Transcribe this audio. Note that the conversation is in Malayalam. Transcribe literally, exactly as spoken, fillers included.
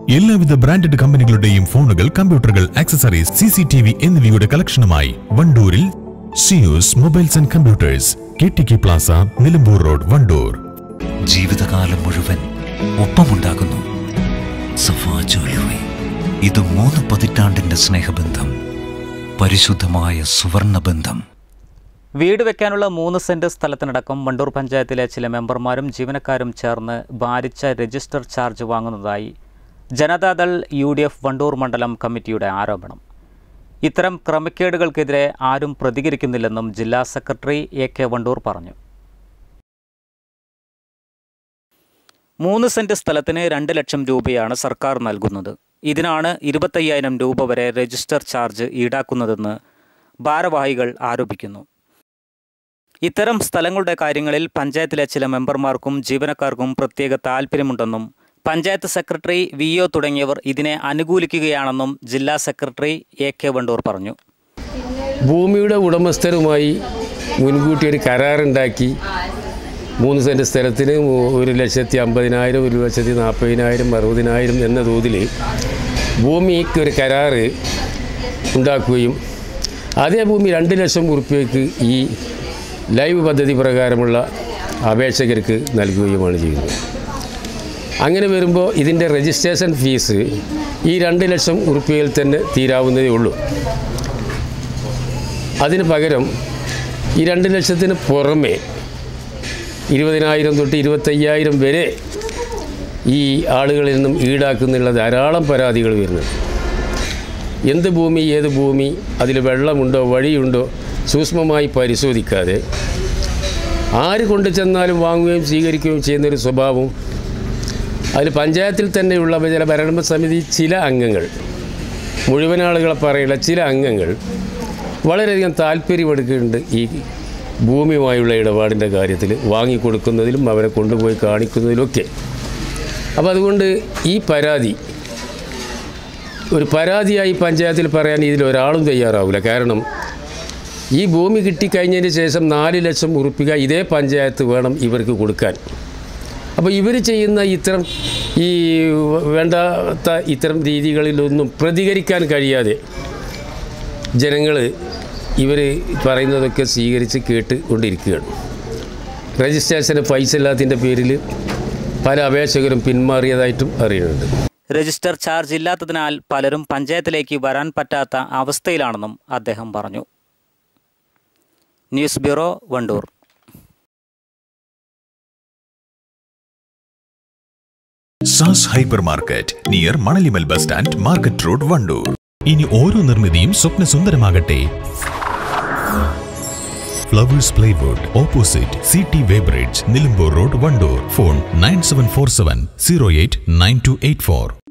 എല്ലാവിധ ബ്രാൻഡഡ് കമ്പനികളുടെയും ഫോണുകൾ, കമ്പ്യൂട്ടറുകൾ, accessories, C C T V എന്നിവയുടെ കളക്ഷനുമായി വണ്ടൂരിൽ സിയൂസ് mobiles and computers, K T K plaza, Nilambur road, Wandoor. ജീവിതകാലം മുഴുവൻ ഒപ്പമുണ്ടാകുന്നു സഫാ ജ്വല്ലറി. ഇത് മൂന്ന് പതിറ്റാണ്ടിന്റെ സ്നേഹബന്ധം, പരിശുദ്ധമായ സുവർണബന്ധം. വീട് വെക്കാനുള്ള മൂന്ന് സെന്റ് സ്ഥലത്തിനടക്കം വണ്ടൂർ പഞ്ചായത്തിലെ ചില മെമ്പർമാരും ജീവനക്കാരും ചേർന്ന് ഭാരിച്ച രജിസ്റ്റർ ചാർജ് വാങ്ങുന്നതായി Janata Dal U D F Wandoor മണ്ഡലം കമ്മിറ്റിയുടെ ആരോപണം. ഇത്തരം ക്രമക്കേടുകൾക്കെതിരെ ആരും പ്രതികരിക്കുന്നില്ലെന്നും ജില്ലാ സെക്രട്ടറി എ കെ വണ്ടൂർ പറഞ്ഞു. മൂന്ന് സെന്റ് സ്ഥലത്തിന് രണ്ട് ലക്ഷം രൂപയാണ് സർക്കാർ നൽകുന്നത്. ഇതിനാണ് ഇരുപത്തയ്യായിരം രൂപ വരെ രജിസ്റ്റർ ചാർജ് ഈടാക്കുന്നതെന്ന് ഭാരവാഹികൾ ആരോപിക്കുന്നു. ഇത്തരം സ്ഥലങ്ങളുടെ കാര്യങ്ങളിൽ പഞ്ചായത്തിലെ ചില മെമ്പർമാർക്കും ജീവനക്കാർക്കും പ്രത്യേക താൽപ്പര്യമുണ്ടെന്നും പഞ്ചായത്ത് സെക്രട്ടറി വി ഒ തുടങ്ങിയവർ ഇതിനെ അനുകൂലിക്കുകയാണെന്നും ജില്ലാ സെക്രട്ടറി എ കെ വണ്ടൂർ പറഞ്ഞു. ഭൂമിയുടെ ഉടമസ്ഥരുമായി മുൻകൂട്ടി ഒരു കരാറുണ്ടാക്കി മൂന്ന് സെൻറ്റ് സ്ഥലത്തിന് ഒരു ലക്ഷത്തി അമ്പതിനായിരം ഒരു ലക്ഷത്തി നാൽപ്പതിനായിരം അറുപതിനായിരം എന്ന തോതിൽ ഭൂമിക്ക് ഒരു കരാറ് ഉണ്ടാക്കുകയും അതേ ഭൂമി രണ്ട് ലക്ഷം ഉറുപ്പികയ്ക്ക് ഈ ലൈവ് പദ്ധതി പ്രകാരമുള്ള അപേക്ഷകർക്ക് നൽകുകയുമാണ് ചെയ്യുന്നത്. അങ്ങനെ വരുമ്പോൾ ഇതിൻ്റെ രജിസ്ട്രേഷൻ ഫീസ് ഈ രണ്ട് ലക്ഷം ഉറുപ്പികയിൽ തന്നെ തീരാവുന്നതേ ഉള്ളൂ. അതിന് പകരം ഈ രണ്ട് ലക്ഷത്തിന് പുറമെ ഇരുപതിനായിരം തൊട്ട് ഇരുപത്തയ്യായിരം വരെ ഈ ആളുകളിൽ നിന്നും ഈടാക്കുന്നുള്ള ധാരാളം പരാതികൾ വരുന്നുണ്ട്. എന്ത് ഭൂമി, ഏത് ഭൂമി, അതിൽ വെള്ളമുണ്ടോ വഴിയുണ്ടോ സൂക്ഷ്മമായി പരിശോധിക്കാതെ ആര് കൊണ്ടു ചെന്നാലും വാങ്ങുകയും സ്വീകരിക്കുകയും ചെയ്യുന്നൊരു സ്വഭാവം അതിൽ പഞ്ചായത്തിൽ തന്നെയുള്ള ചില ഭരണസമിതി ചില അംഗങ്ങൾ, മുഴുവൻ ആളുകളെ പറയുള്ള ചില അംഗങ്ങൾ വളരെയധികം താല്പര്യമെടുക്കുന്നുണ്ട് ഈ ഭൂമിയുമായുള്ള ഇടപാടിൻ്റെ കാര്യത്തിൽ, വാങ്ങിക്കൊടുക്കുന്നതിലും അവരെ കൊണ്ടുപോയി കാണിക്കുന്നതിലുമൊക്കെ. അപ്പോൾ അതുകൊണ്ട് ഈ പരാതി ഒരു പരാതിയായി പഞ്ചായത്തിൽ പറയാൻ ഇതിലൊരാളും തയ്യാറാവില്ല. കാരണം ഈ ഭൂമി കിട്ടിക്കഴിഞ്ഞതിന് ശേഷം നാല് ലക്ഷം ഉറുപ്പിക ഇതേ പഞ്ചായത്ത് വേണം ഇവർക്ക് കൊടുക്കാൻ. അപ്പോൾ ഇവർ ചെയ്യുന്ന ഇത്തരം ഈ വേണ്ടാത്ത ഇത്തരം രീതികളിലൊന്നും പ്രതികരിക്കാൻ കഴിയാതെ ജനങ്ങൾ ഇവർ പറയുന്നതൊക്കെ സ്വീകരിച്ച് കേട്ട് കൊണ്ടിരിക്കുകയാണ്. രജിസ്ട്രേഷന് പൈസ ഇല്ലാത്തതിൻ്റെ പേരിൽ പല അപേക്ഷകരും പിന്മാറിയതായിട്ടും അറിയുന്നുണ്ട്. രജിസ്റ്റർ ചാർജ് ഇല്ലാത്തതിനാൽ പലരും പഞ്ചായത്തിലേക്ക് വരാൻ പറ്റാത്ത അവസ്ഥയിലാണെന്നും അദ്ദേഹം പറഞ്ഞു. News bureau, Wandoor. സാസ് hyper market near Manalimal bus stand, market road, Wandoor. ഇനി ഓരോ നിർമ്മിതിയും സ്വപ്നസുന്ദരമാകട്ടെ. Flowers plywood, opposite C T weighbridge, Nilambur road, Wandoor. Phone nine seven four seven zero eight nine two eight four.